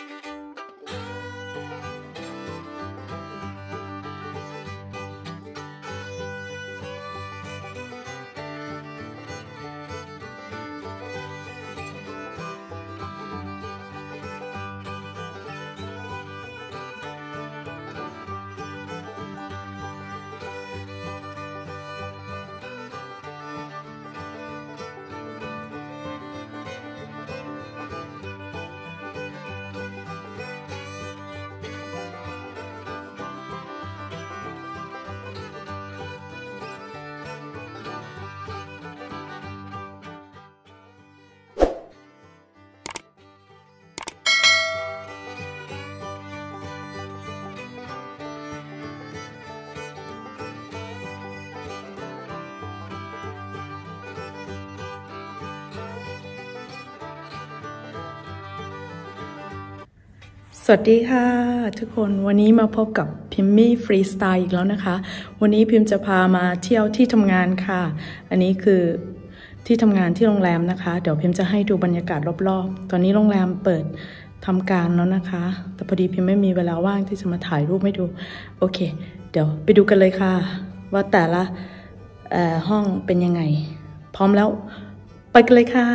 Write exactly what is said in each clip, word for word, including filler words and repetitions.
สวัสดีค่ะทุกคนวันนี้มาพบกับพิมมี่ฟรีสไตล์อีกแล้วนะคะวันนี้พิมจะพามาเที่ยวที่ทำงานค่ะอันนี้คือที่ทำงานที่โรงแรมนะคะเดี๋ยวพิมจะให้ดูบรรยากาศรอบๆตอนนี้โรงแรมเปิดทำการแล้วนะคะแต่พอดีพิมไม่มีเวลาว่างที่จะมาถ่ายรูปให้ดูโอเคเดี๋ยวไปดูกันเลยค่ะว่าแต่ละห้องเป็นยังไงพร้อมแล้วไปกันเลยค่ะ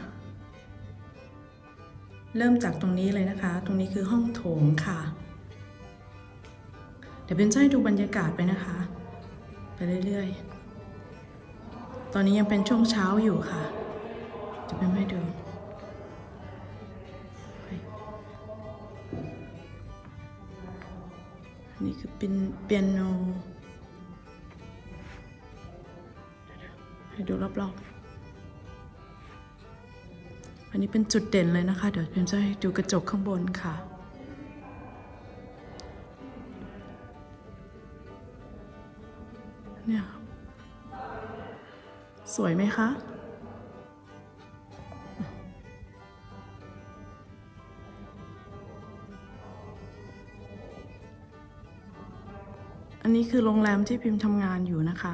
เริ่มจากตรงนี้เลยนะคะตรงนี้คือห้องโถงค่ะเดี๋ยวเป็นจะให้ดูบรรยากาศไปนะคะไปเรื่อยๆตอนนี้ยังเป็นช่วงเช้าอยู่ค่ะจะเป็นให้ดูนี่คือเป็นเปียโนให้ดูรอบๆอันนี้เป็นจุดเด่นเลยนะคะเดี๋ยวพิมจะให้ดูกระจกข้างบนค่ะเนี่ยสวยไหมคะอันนี้คือโรงแรมที่พิมทำงานอยู่นะคะ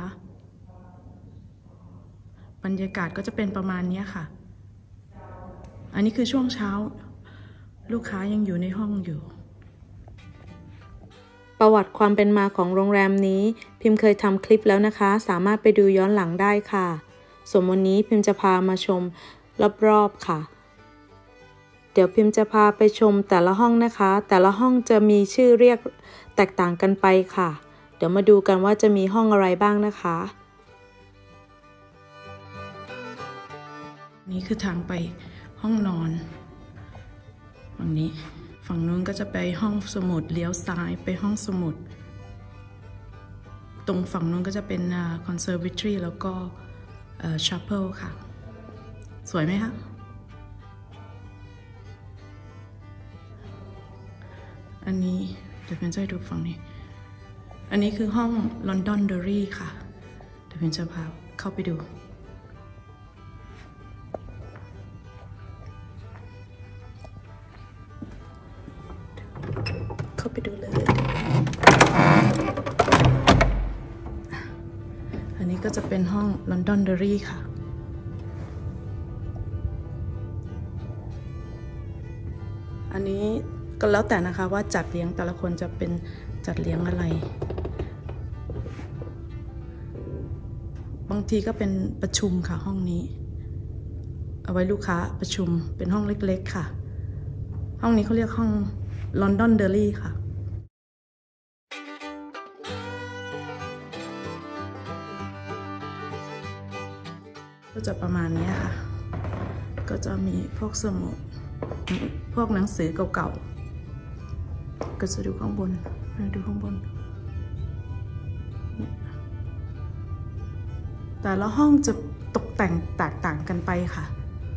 บรรยากาศก็จะเป็นประมาณนี้ค่ะอันนี้คือช่วงเช้าลูกค้ายังอยู่ในห้องอยู่ประวัติความเป็นมาของโรงแรมนี้พิมเคยทำคลิปแล้วนะคะสามารถไปดูย้อนหลังได้ค่ะส่วนวันนี้พิมจะพามาชมรอบๆค่ะเดี๋ยวพิมจะพาไปชมแต่ละห้องนะคะแต่ละห้องจะมีชื่อเรียกแตกต่างกันไปค่ะเดี๋ยวมาดูกันว่าจะมีห้องอะไรบ้างนะคะนี่คือทางไปห้องนอนฝั่งนี้ฝั่งนู้นก็จะไปห้องสมุดเลี้ยวซ้ายไปห้องสมุดตรงฝั่งนู้นก็จะเป็นคอนเซอร์เวทรีแล้วก็ชาเพลค่ะสวยไหมคะอันนี้เดี๋ยวเป็นจะให้ดูฝั่งนี้อันนี้คือห้องลอนดอนเดอรี่ค่ะเดี๋ยวเป็นจะพาเข้าไปดูเข้าไปดูเลยอันนี้ก็จะเป็นห้องลอนดอนเดอรี่ค่ะอันนี้ก็แล้วแต่นะคะว่าจัดเลี้ยงแต่ละคนจะเป็นจัดเลี้ยงอะไรบางทีก็เป็นประชุมค่ะห้องนี้เอาไว้ลูกค้าประชุมเป็นห้องเล็กๆค่ะห้องนี้เขาเรียกห้องลอนดอนเดอรี่ค่ะก็จะประมาณนี้ค่ะก็จะมีพวกสมุดพวกหนังสือเก่าๆก็จะดูข้างบนดูข้างบนแต่ละห้องจะตกแต่งแตกต่างกันไปค่ะ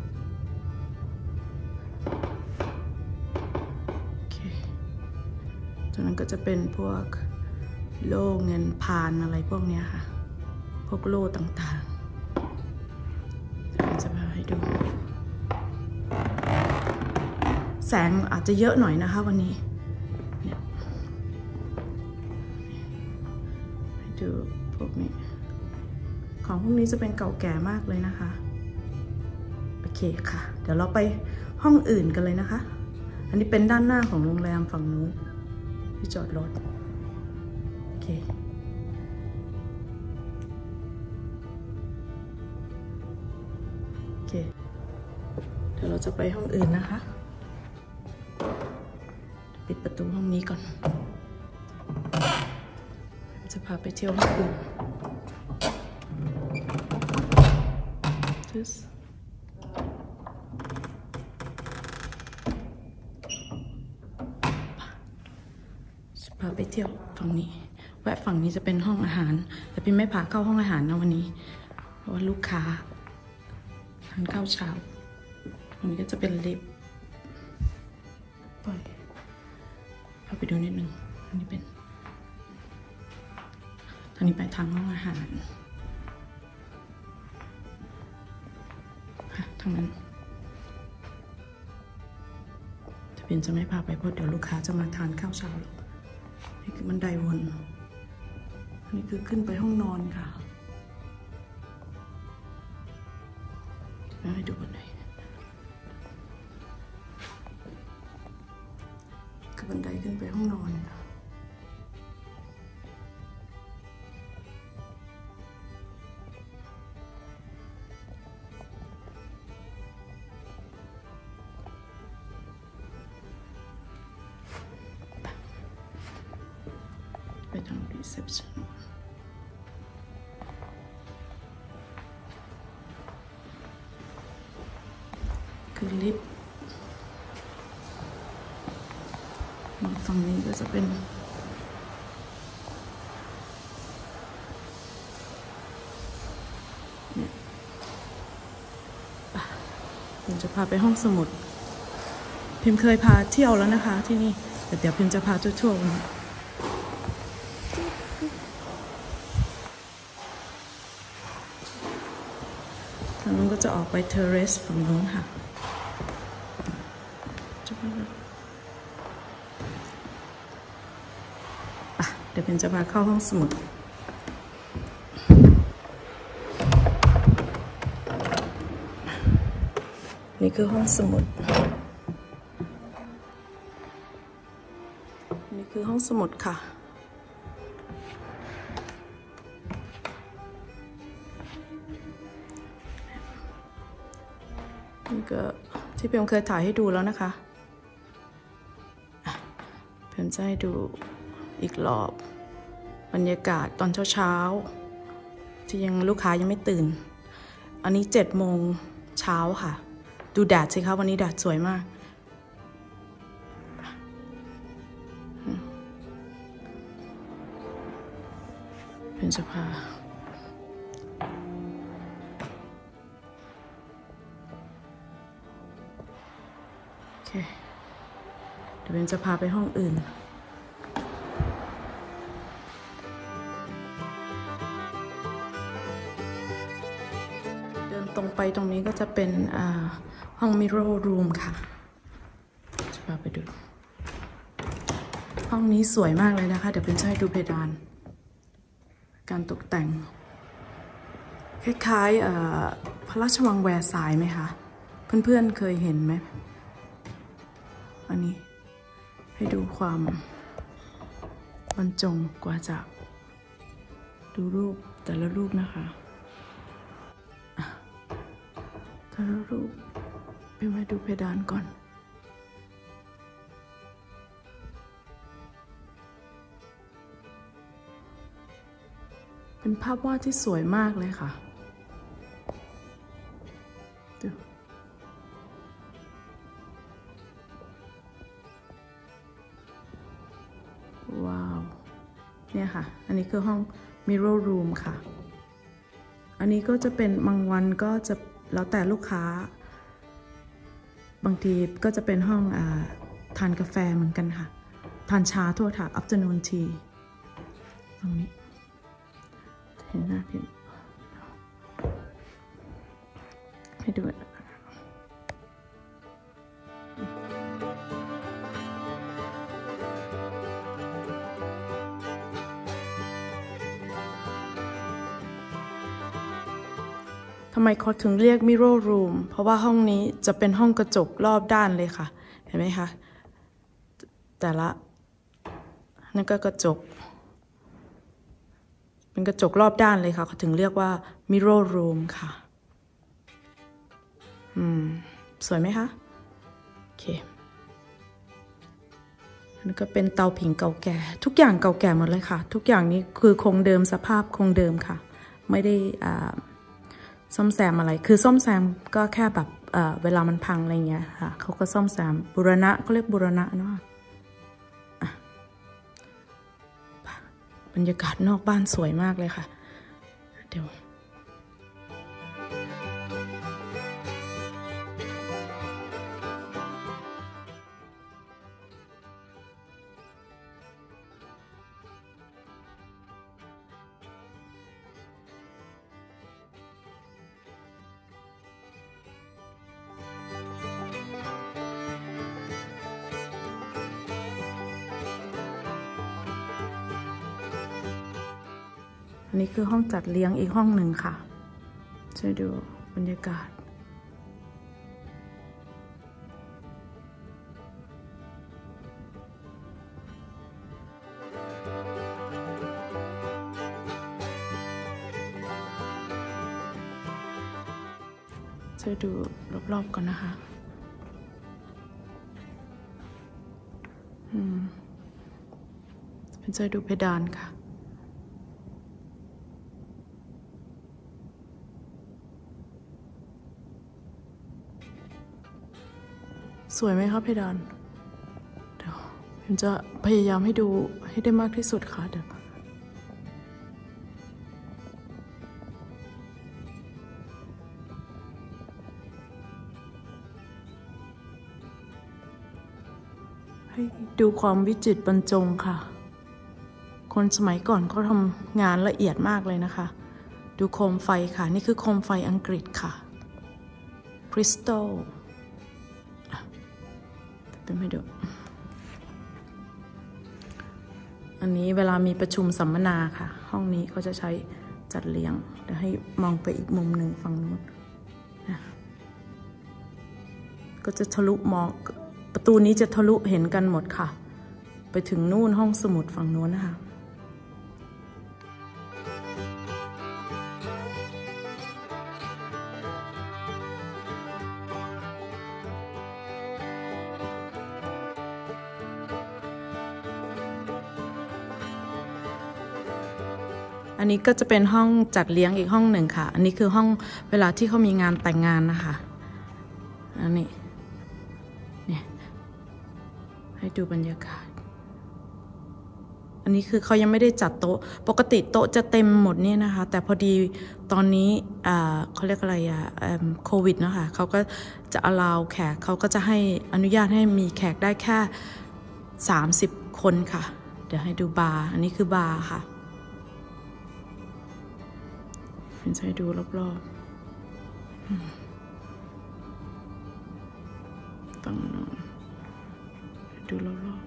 จากนั้นก็จะเป็นพวกโล่เงินพานอะไรพวกนี้ค่ะพวกโล่ต่างๆจะพาให้ดูแสงอาจจะเยอะหน่อยนะคะวันนี้เนี่ยให้ดูพวกนี้ของพวกนี้จะเป็นเก่าแก่มากเลยนะคะโอเคค่ะเดี๋ยวเราไปห้องอื่นกันเลยนะคะอันนี้เป็นด้านหน้าของโรงแรมฝั่งนู้นที่จอดรถโอเคโอเคเดี๋ยวเราจะไปห้องอื่นนะคะปิดประตูห้องนี้ก่อนจะพาไปเที่ยวห้องอื่นจะพาไปเที่ยวฝั่งนี้แวะฝั่งนี้จะเป็นห้องอาหารแต่พี่ไม่พาเข้าห้องอาหารนะวันนี้เพราะว่าลูกค้าทานข้าวเช้าตรงนี้ก็จะเป็นลิฟต์ไปพาไปดูนิดนึงอันนี้เป็นทางนี้ไปทางห้องอาหารค่ะทางนั้นจะเป็นจะไม่พาไปเพราะเดี๋ยวลูกค้าจะมาทานข้าวเช้านี่คือบันไดวนอันนี้คือขึ้นไปห้องนอนค่ะให้ดูบันไดคือบันไดขึ้นไปห้องนอนค่ะไปทาง reception คือลิฟต์ฝั่งนี้ก็จะเป็นเนี่ยพิมจะพาไปห้องสมุดพิมเคยพาเที่ยวแล้วนะคะที่นี่แต่เดี๋ยวพิมจะพาทั่วๆวันนี้ทางนู้นก็จะออกไปเทอร์เรสฝั่งนู้นค่ะเดี๋ยวพิมจะพาเข้าห้องสมุดนี่คือห้องสมุดนี่คือห้องสมุดค่ะนี่ก็ที่พิมเคยถ่ายให้ดูแล้วนะคะพิมจะให้ดูอีกรอบบรรยากาศตอนเช้าๆที่ยังลูกค้ายังไม่ตื่นอันนี้เจ็ดโมงเช้าค่ะดูแดดสิคะวันนี้แดดสวยมากเป็นจะพาโอเคเดี๋ยวเป็นจะพาไปห้องอื่นตรงไปตรงนี้ก็จะเป็นห้อง Mirror Room ค่ะจะพาไปดูห้องนี้สวยมากเลยนะคะเดี๋ยวเป็นจะให้ดูเพดานการตกแต่งคล้ายๆพระราชวังแวร์ซายน์ไหมคะเพื่อนๆเคยเห็นไหมอันนี้ให้ดูความบรรจงกว่าจะดูรูปแต่ละรูปนะคะแต่ละรูปไปมาดูเพดานก่อนเป็นภาพวาดที่สวยมากเลยค่ะดูว้าวเนี่ยค่ะอันนี้คือห้อง Mirror Room ค่ะอันนี้ก็จะเป็นบางวันก็จะแล้วแต่ลูกค้าบางทีก็จะเป็นห้องอ่าทานกาแฟเหมือนกันค่ะทานชาทั่วค่ะ afternoon tea ตรงนี้เห็นหน้าพิมพ์ให้ดูทำไมเขาถึงเรียก Mirror Room เพราะว่าห้องนี้จะเป็นห้องกระจกรอบด้านเลยค่ะเห็นไหมคะแต่ละนั่นก็กระจกเป็นกระจกรอบด้านเลยค่ะเขาถึงเรียกว่า mirror room ค่ะอืมสวยไหมคะโอเคนี่ก็เป็นเตาผิงเก่าแก่ทุกอย่างเก่าแก่หมดเลยค่ะทุกอย่างนี้คือคงเดิมสภาพคงเดิมค่ะไม่ได้อ่าซ่อมแซมอะไรคือซ่อมแซมก็แค่แบบเอ่อเวลามันพังอะไรเงี้ยค่ะเขาก็ซ่อมแซมบูรณะก็เรียกบูรณะเนาะบรรยากาศนอกบ้านสวยมากเลยค่ะเดี๋ยวอันนี้คือห้องจัดเลี้ยงอีกห้องหนึ่งค่ะช่วยดูบรรยากาศช่วยดูรอบๆก่อนนะคะอืมเป็นช่วยดูเพดานค่ะสวยไหมครับเพดานเดี๋ยวผมจะพยายามให้ดูให้ได้มากที่สุดค่ะเดี๋ยวให้ดูความวิจิตรบรรจงค่ะคนสมัยก่อนเขาทำงานละเอียดมากเลยนะคะดูโคมไฟค่ะนี่คือโคมไฟอังกฤษค่ะคริสตัลเป็นไม่ดูอันนี้เวลามีประชุมสัมมนาค่ะห้องนี้เขาจะใช้จัดเลี้ยงเดี๋ยวให้มองไปอีกมุมหนึ่งฝั่งนู้นนะก็จะทะลุมองประตูนี้จะทะลุเห็นกันหมดค่ะไปถึงนู่นห้องสมุดฝั่งนู้นนะคะอันนี้ก็จะเป็นห้องจัดเลี้ยงอีกห้องหนึ่งค่ะอันนี้คือห้องเวลาที่เขามีงานแต่งงานนะคะอันนี้เนี่ยให้ดูบรรยากาศอันนี้คือเขายังไม่ได้จัดโต๊ะปกติโต๊ะจะเต็มหมดนี่นะคะแต่พอดีตอนนี้เขาเรียกอะไรอะโควิดนะคะเขาก็จะอลาวแขกเขาก็จะให้อนุญาตให้มีแขกได้แค่สามสิบคนค่ะเดี๋ยวให้ดูบาร์อันนี้คือบาร์ค่ะจะให้ดูรอบๆฝั่งโน้นดูรอบ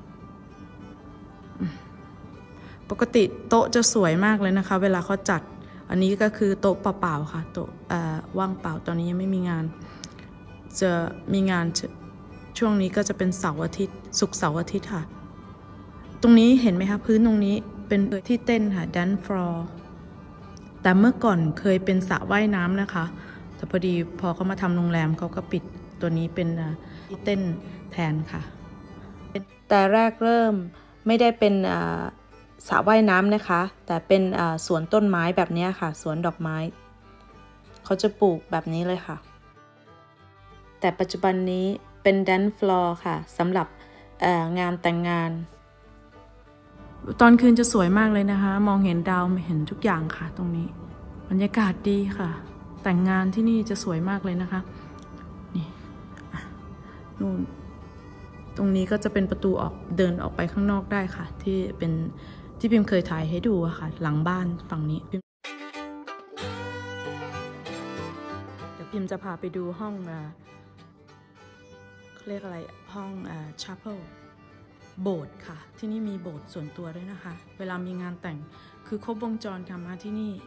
ๆปกติโต๊ะจะสวยมากเลยนะคะเวลาเขาจัดอันนี้ก็คือโต๊ะเปล่าๆค่ะโต๊ะว่างเปล่าตอนนี้ยังไม่มีงานจะมีงานช่วงนี้ก็จะเป็นเสาร์อาทิตย์ศุกร์เสาร์อาทิตย์ค่ะตรงนี้เห็นไหมคะพื้นตรงนี้เป็นที่เต้นค่ะ dance floorแต่เมื่อก่อนเคยเป็นสระว่ายน้ำนะคะแต่พอดีพอเขามาทำโรงแรมเขาก็ปิดตัวนี้เป็นที่เต้นแทนค่ะแต่แรกเริ่มไม่ได้เป็นสระว่ายน้ำนะคะแต่เป็นสวนต้นไม้แบบนี้ค่ะสวนดอกไม้เขาจะปลูกแบบนี้เลยค่ะแต่ปัจจุบันนี้เป็นแดนซ์ฟลอร์ค่ะสำหรับงานแต่งงานตอนคืนจะสวยมากเลยนะคะมองเห็นดาวเห็นทุกอย่างค่ะตรงนี้บรรยากาศดีค่ะแต่งงานที่นี่จะสวยมากเลยนะคะนี่นู่นตรงนี้ก็จะเป็นประตูออกเดินออกไปข้างนอกได้ค่ะที่เป็นที่พิมเคยถ่ายให้ดูอะค่ะหลังบ้านฝั่งนี้เดี๋ยวพิมจะพาไปดูห้องเขาเรียกอะไรห้องชาเพลโบสถ์ค่ะที่นี่มีโบสถ์ส่วนตัวด้วยนะคะเวลามีงานแต่งคือครบวงจรค่ะมาที่นี่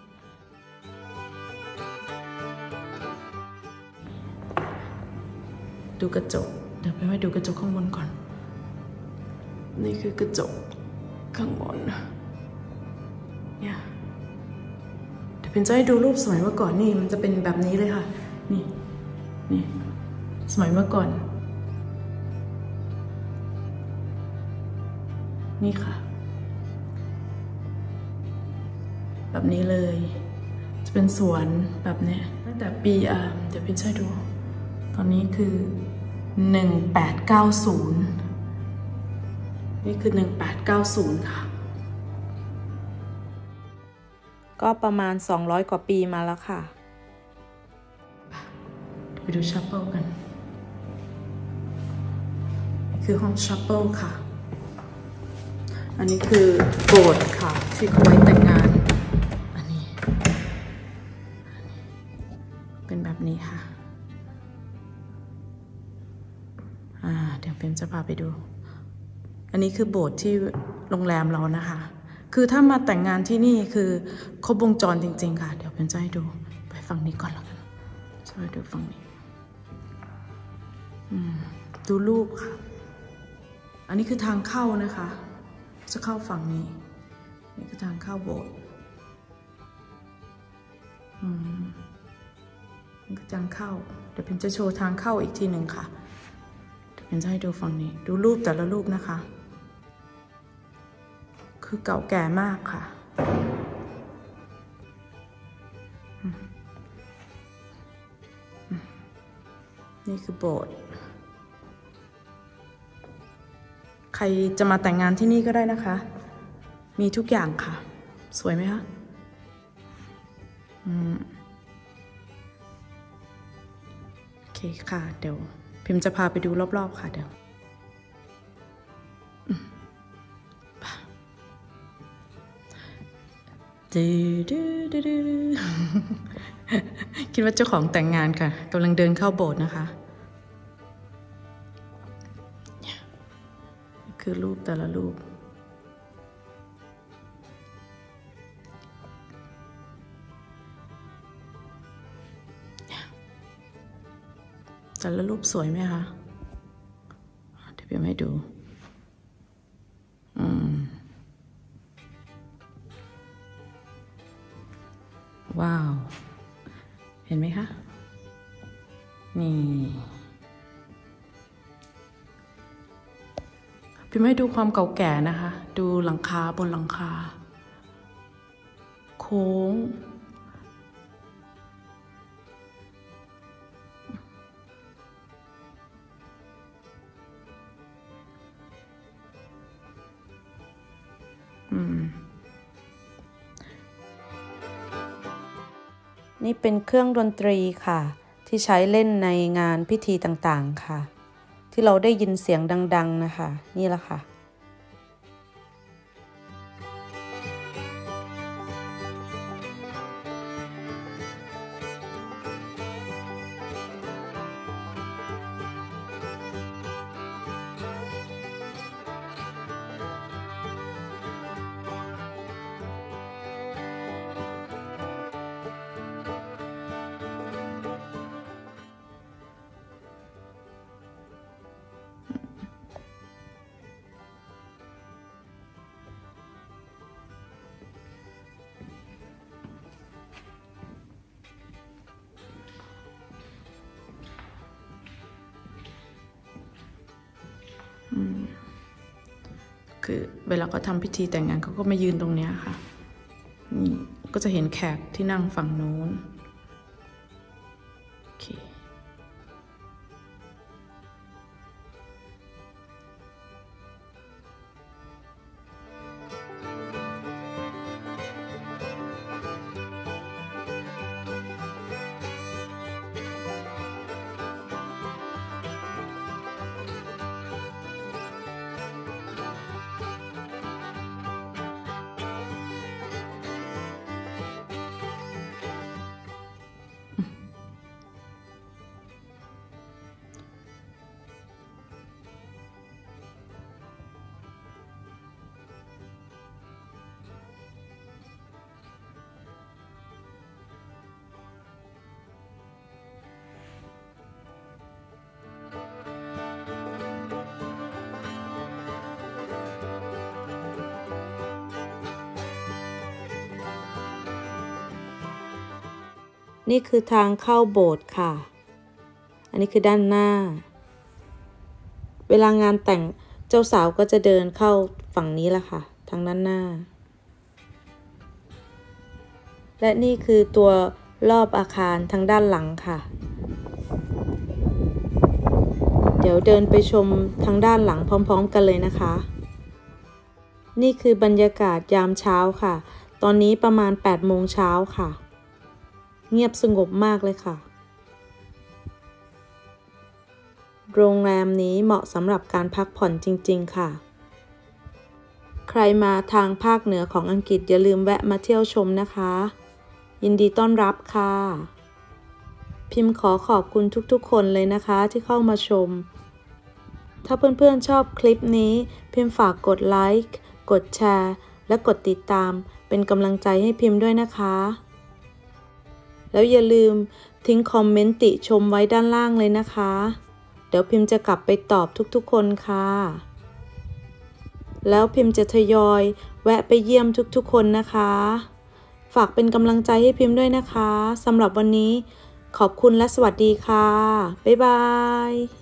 ดูกระจกเดี๋ยวไปให้ดูกระจกข้างบนก่อนนี่คือกระจกข้างบนเนี่ยเดี๋ยวเป็นจะให้ดูรูปสมัยเมื่อก่อนนี่มันจะเป็นแบบนี้เลยค่ะนี่นี่สมัยเมื่อก่อนนี่ค่ะแบบนี้เลยจะเป็นสวนแบบนี้ตั้งแต่ปีอ่าเดี๋ยวพี่ช่วยดูตอนนี้คือหนึ่งแปดเก้าศูนย์นี่คือหนึ่งแปดเก้าศูนย์ค่ะก็ประมาณสองร้อยกว่าปีมาแล้วค่ะไปดูชัปเปิลกันคือห้องชัปเปิลค่ะอันนี้คือโบสถ์ค่ะที่เขาไว้แต่งงานอันนี้เป็นแบบนี้ค่ะอ่าเดี๋ยวเป็นจะพาไปดูอันนี้คือโบสถ์ที่โรงแรมเรานะคะคือถ้ามาแต่งงานที่นี่คือครบวงจรจริงๆค่ะเดี๋ยวเป็นจะให้ดูไปฝั่งนี้ก่อนแล้วกันช่วยดูฝั่งนี้ดูรูปค่ะอันนี้คือทางเข้านะคะจะเข้าฝั่งนี้นี่คือทางเข้าโบสถ์อืมนี่คือทางเข้าเดี๋ยวเป็นจะโชว์ทางเข้าอีกทีหนึ่งค่ะเดี๋ยวเป็นจะให้ดูฝั่งนี้ดูรูปแต่ละรูปนะคะคือเก่าแก่มากค่ะนี่คือโบสถ์ใครจะมาแต่งงานที่นี่ก็ได้นะคะมีทุกอย่างค่ะสวยไหมคะอืมโอเคค่ะเดี๋ยวพิมจะพาไปดูรอบๆค่ะเดี๋ยวดูดูดูดูคิดว่าเจ้าของแต่งงานค่ะกำลังเดินเข้าโบสถ์นะคะคือรูปแต่ละรูปแต่ละรูปสวยไหมคะเดี๋ยวพี่ให้ดูอืมว้าวเห็นไหมคะนี่พี่ไม่ดูความเก่าแก่นะคะดูหลังคาบนหลังคาโค้งอืมนี่เป็นเครื่องดนตรีค่ะที่ใช้เล่นในงานพิธีต่างๆค่ะที่เราได้ยินเสียงดังๆนะคะนี่แหละค่ะคือเวลาเขาทำพิธีแต่งงานเขาก็มายืนตรงนี้ค่ะนี่ก็จะเห็นแขกที่นั่งฝั่งโน้นโอเคนี่คือทางเข้าโบสถ์ค่ะอันนี้คือด้านหน้าเวลางานแต่งเจ้าสาวก็จะเดินเข้าฝั่งนี้แหละค่ะทางด้านหน้าและนี่คือตัวรอบอาคารทางด้านหลังค่ะเดี๋ยวเดินไปชมทางด้านหลังพร้อมๆกันเลยนะคะนี่คือบรรยากาศยามเช้าค่ะตอนนี้ประมาณแปดโมงเช้าค่ะเงียบสงบมากเลยค่ะโรงแรมนี้เหมาะสำหรับการพักผ่อนจริงๆค่ะใครมาทางภาคเหนือของอังกฤษอย่าลืมแวะมาเที่ยวชมนะคะยินดีต้อนรับค่ะพิมพ์ขอขอบคุณทุกๆคนเลยนะคะที่เข้ามาชมถ้าเพื่อนๆชอบคลิปนี้พิมพ์ฝากกดไลค์กดแชร์และกดติดตามเป็นกำลังใจให้พิมพ์ด้วยนะคะแล้วอย่าลืมทิ้งคอมเมนต์ติชมไว้ด้านล่างเลยนะคะเดี๋ยวพิมพ์จะกลับไปตอบทุกๆคนค่ะแล้วพิมพ์จะทยอยแวะไปเยี่ยมทุกๆคนนะคะฝากเป็นกำลังใจให้พิมพ์ด้วยนะคะสำหรับวันนี้ขอบคุณและสวัสดีค่ะบ๊ายบาย